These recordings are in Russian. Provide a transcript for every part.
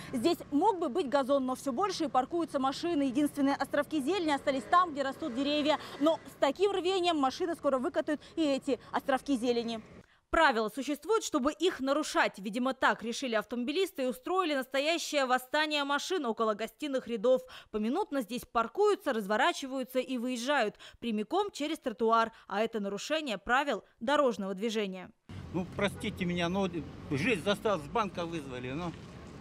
Здесь мог бы быть газон, но все больше и паркуются машины. Единственные островки зелени остались там, где растут деревья. Но с таким рвением машины скоро выкатают и эти островки зелени. Правила существуют, чтобы их нарушать. Видимо, так решили автомобилисты и устроили настоящее восстание машин около гостиных рядов. Поминутно здесь паркуются, разворачиваются и выезжают прямиком через тротуар. А это нарушение правил дорожного движения. Ну, простите меня, но жизнь застала, с банка вызвали, но...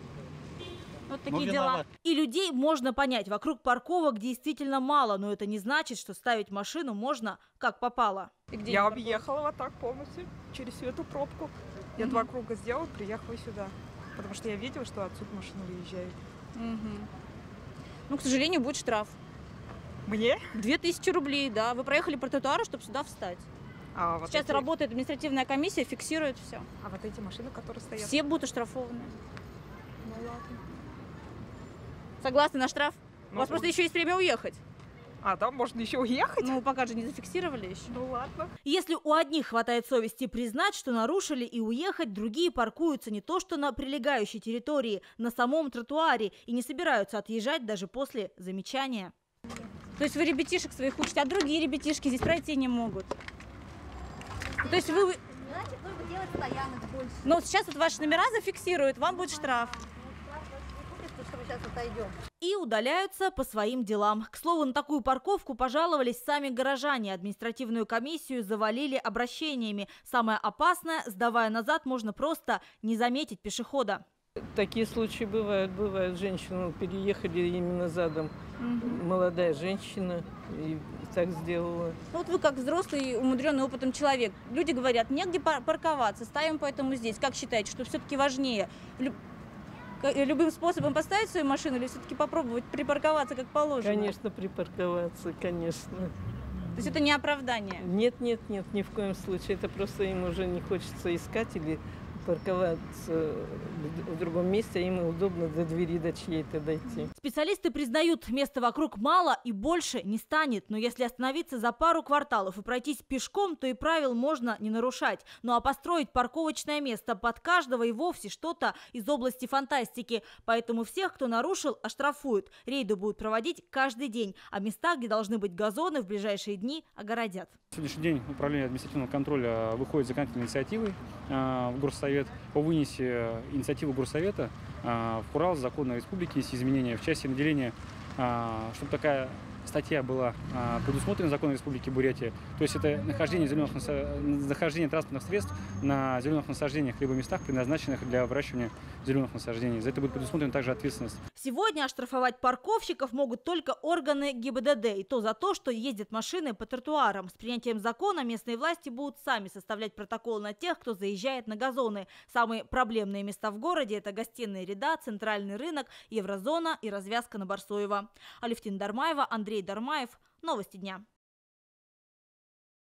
Вот такие дела. И людей можно понять. Вокруг парковок действительно мало, но это не значит, что ставить машину можно как попало. Я объехала вот так полностью, через всю эту пробку. Я 2 круга сделала, приехала сюда. Потому что я видела, что отсюда машина выезжает. Ну, к сожалению, будет штраф. Мне? 2000 рублей, да. Вы проехали по тротуару, чтобы сюда встать. А вот Сейчас эти... работает административная комиссия, фиксирует все. А вот эти машины, которые стоят? Все будут оштрафованы. Ну ладно. Согласны на штраф? У Ну, вас просто еще есть время уехать. А, да, можно еще уехать? Ну, пока же не зафиксировали еще. Ну ладно. Если у одних хватает совести признать, что нарушили, и уехать, другие паркуются не то что на прилегающей территории, на самом тротуаре и не собираются отъезжать даже после замечания. То есть вы ребятишек своих учите, а другие ребятишки здесь пройти не могут? То есть вы... Значит, нужно делать стоянок больше. Но сейчас вот ваши номера зафиксируют, вам будет штраф. Что мы сейчас отойдем. И удаляются по своим делам. К слову, на такую парковку пожаловались сами горожане. Административную комиссию завалили обращениями. Самое опасное, сдавая назад, можно просто не заметить пешехода. Такие случаи бывают. Женщину переехали именно задом. Молодая женщина и так сделала. Вот вы как взрослый, умудренный опытом человек. Люди говорят, негде парковаться, ставим поэтому здесь. Как считаете, что все-таки важнее? Любым способом поставить свою машину или все-таки попробовать припарковаться как положено? Конечно, припарковаться, конечно. То есть это не оправдание? Нет, ни в коем случае. Это просто им уже не хочется искать или парковаться в другом месте, а им удобно до двери до чьей-то дойти. Специалисты признают, места вокруг мало и больше не станет. Но если остановиться за пару кварталов и пройтись пешком, то и правил можно не нарушать. Ну а построить парковочное место под каждого и вовсе что-то из области фантастики. Поэтому всех, кто нарушил, оштрафуют. Рейды будут проводить каждый день. А места, где должны быть газоны, в ближайшие дни огородят. В сегодняшний день Управление административного контроля выходит с законодательной инициативой в Горсовет по вынесе инициативы Горсовета в Урал закона республики с изменения в части наделения, чтобы такая статья была предусмотрена законом Республики Бурятия. То есть это нахождение транспортных средств на зеленых насаждениях либо местах, предназначенных для выращивания зеленых насаждений. За это будет предусмотрена также ответственность. Сегодня оштрафовать парковщиков могут только органы ГИБДД. И то за то, что ездят машины по тротуарам. С принятием закона местные власти будут сами составлять протокол на тех, кто заезжает на газоны. Самые проблемные места в городе – это гостиные ряда, центральный рынок, Еврозона и развязка на Барсоева. Алевтина Дармаева, Андрей Дармаев. Новости дня.